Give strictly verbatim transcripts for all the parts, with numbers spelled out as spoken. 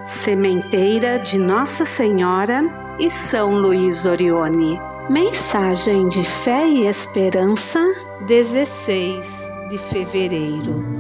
Sementeira de Nossa Senhora e São Luís Orione. Mensagem de fé e esperança, dezesseis de fevereiro.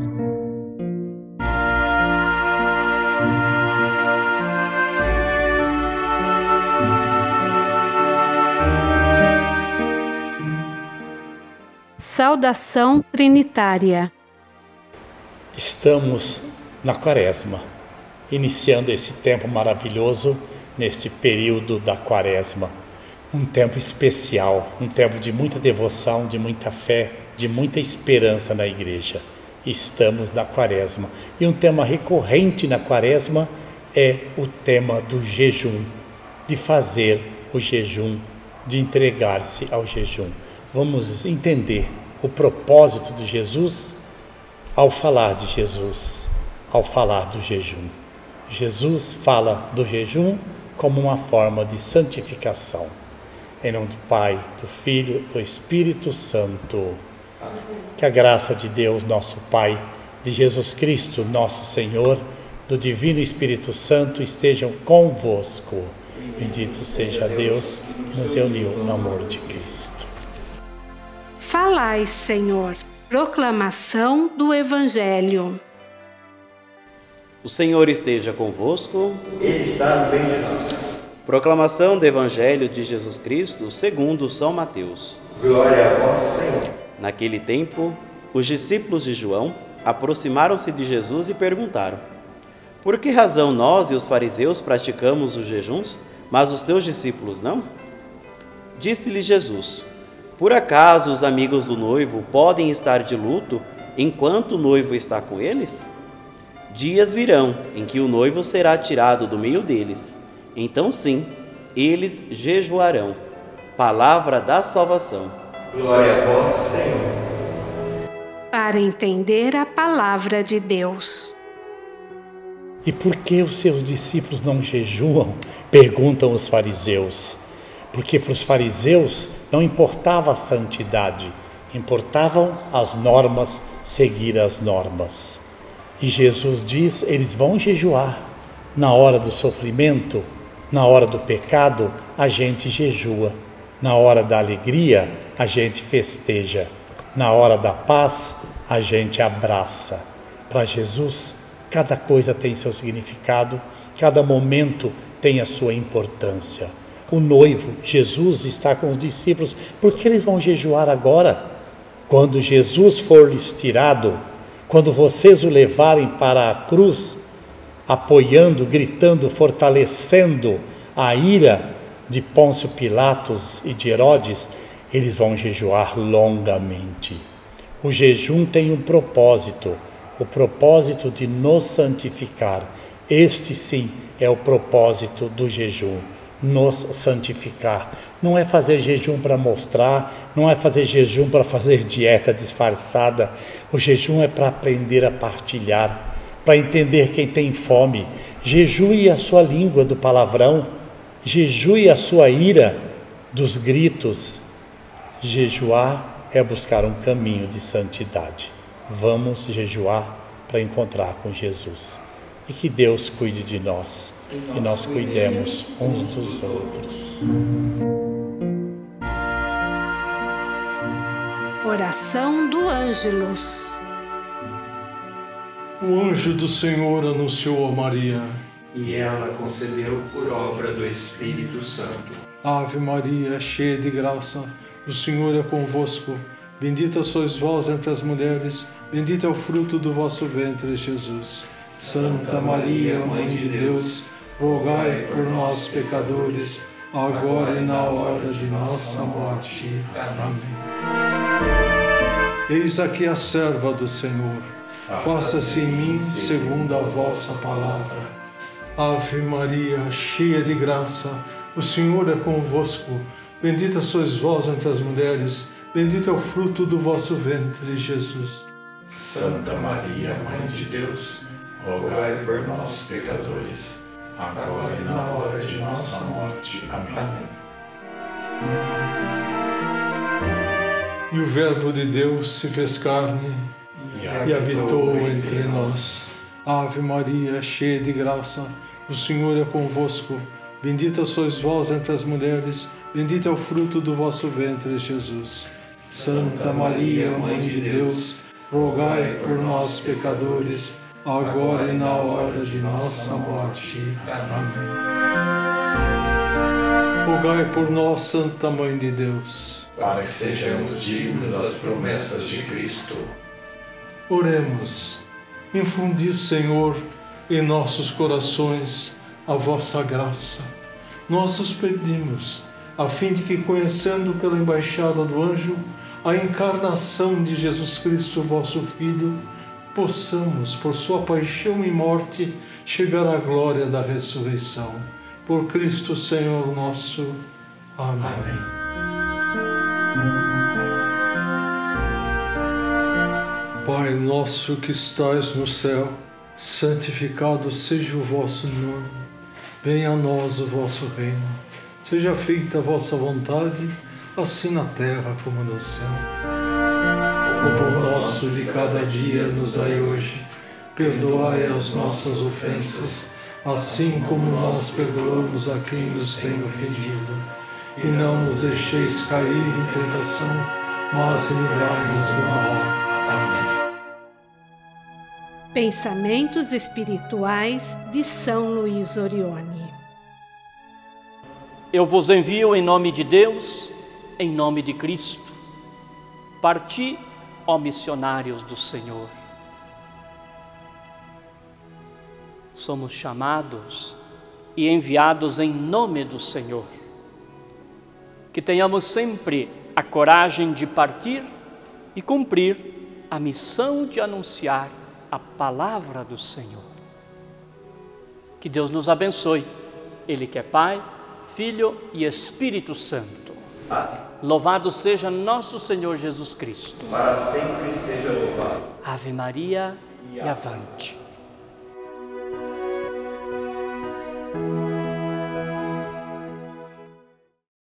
Saudação Trinitária. Estamos na Quaresma, iniciando esse tempo maravilhoso neste período da Quaresma. Um tempo especial, um tempo de muita devoção, de muita fé, de muita esperança na Igreja. Estamos na Quaresma. E um tema recorrente na Quaresma é o tema do jejum, de fazer o jejum, de entregar-se ao jejum. Vamos entender o propósito de Jesus ao falar de Jesus, ao falar do jejum. Jesus fala do jejum como uma forma de santificação. Em nome do Pai, do Filho, do Espírito Santo. Amém. Que a graça de Deus, nosso Pai, de Jesus Cristo, nosso Senhor, do Divino Espírito Santo estejam convosco. Bendito seja Deus que nos reuniu no amor de Cristo. Falai, Senhor. Proclamação do Evangelho. O Senhor esteja convosco. Ele está no meio de nós. Proclamação do Evangelho de Jesus Cristo segundo São Mateus. Glória a vós, Senhor. Naquele tempo, os discípulos de João aproximaram-se de Jesus e perguntaram: por que razão nós e os fariseus praticamos os jejuns, mas os teus discípulos não? Disse-lhe Jesus: por acaso os amigos do noivo podem estar de luto enquanto o noivo está com eles? Dias virão em que o noivo será tirado do meio deles. Então sim, eles jejuarão. Palavra da salvação. Glória a vós, Senhor. Para entender a palavra de Deus. E por que os seus discípulos não jejuam? Perguntam os fariseus. Porque para os fariseus não importava a santidade, importavam as normas, seguir as normas. E Jesus diz, eles vão jejuar. Na hora do sofrimento, na hora do pecado, a gente jejua. Na hora da alegria, a gente festeja. Na hora da paz, a gente abraça. Para Jesus, cada coisa tem seu significado, cada momento tem a sua importância. O noivo, Jesus, está com os discípulos. Por que eles vão jejuar agora? Quando Jesus for lhes tirado, quando vocês o levarem para a cruz, apoiando, gritando, fortalecendo a ira de Pôncio Pilatos e de Herodes, eles vão jejuar longamente. O jejum tem um propósito, o propósito de nos santificar. Este sim é o propósito do jejum. Nos santificar. Não é fazer jejum para mostrar, não é fazer jejum para fazer dieta disfarçada. O jejum é para aprender a partilhar, para entender quem tem fome. Jejue a sua língua do palavrão, jejue a sua ira dos gritos. Jejuar é buscar um caminho de santidade. Vamos jejuar para encontrar com Jesus. E que Deus cuide de nós, e nós cuidemos uns dos outros. Oração do Ângelus. O anjo do Senhor anunciou a Maria, e ela concebeu por obra do Espírito Santo. Ave Maria, cheia de graça, o Senhor é convosco. Bendita sois vós entre as mulheres, bendito é o fruto do vosso ventre, Jesus. Santa Maria, Mãe de Deus, rogai por nós, pecadores, agora e na hora de nossa morte. Amém. Eis aqui a serva do Senhor. Faça-se em mim segundo a vossa palavra. Ave Maria, cheia de graça, o Senhor é convosco. Bendita sois vós entre as mulheres, bendito é o fruto do vosso ventre, Jesus. Santa Maria, Mãe de Deus, rogai por nós, pecadores, agora e na hora de nossa morte. Amém. E o Verbo de Deus se fez carne e habitou entre nós. Ave Maria, cheia de graça, o Senhor é convosco. Bendita sois vós entre as mulheres, bendito é o fruto do vosso ventre, Jesus. Santa Maria, Mãe de Deus, rogai por nós, pecadores, agora e na hora de nossa morte. Amém. Rogai por nós, Santa Mãe de Deus, para que sejamos dignos das promessas de Cristo. Oremos. Infundi, Senhor, em nossos corações a vossa graça. Nós os pedimos, a fim de que, conhecendo pela embaixada do anjo a encarnação de Jesus Cristo, vosso Filho, possamos, por sua paixão e morte, chegar à glória da ressurreição. Por Cristo Senhor nosso. Amém. Amém. Pai nosso que estais no céu, santificado seja o vosso nome. Venha a nós o vosso reino. Seja feita a vossa vontade, assim na terra como no céu. O pão nosso de cada dia nos dai hoje. Perdoai as nossas ofensas, assim como nós perdoamos a quem nos tem ofendido. E não nos deixeis cair em tentação, mas livrai-nos do mal. Amém. Pensamentos espirituais de São Luís Orione. Eu vos envio em nome de Deus, em nome de Cristo. Parti, ó missionários do Senhor. Somos chamados e enviados em nome do Senhor. Que tenhamos sempre a coragem de partir e cumprir a missão de anunciar a palavra do Senhor. Que Deus nos abençoe, Ele que é Pai, Filho e Espírito Santo. Amém. Louvado seja nosso Senhor Jesus Cristo. Para sempre seja louvado. Ave Maria e avante.